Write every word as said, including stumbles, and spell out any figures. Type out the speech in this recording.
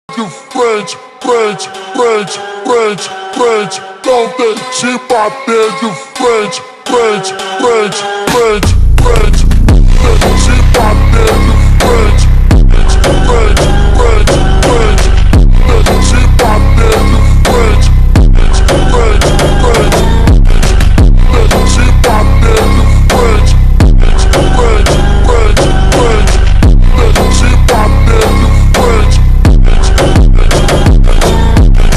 de frente, frente, frente, frente, frente. Não deixe bater de frente, frente, frente, frente, frente.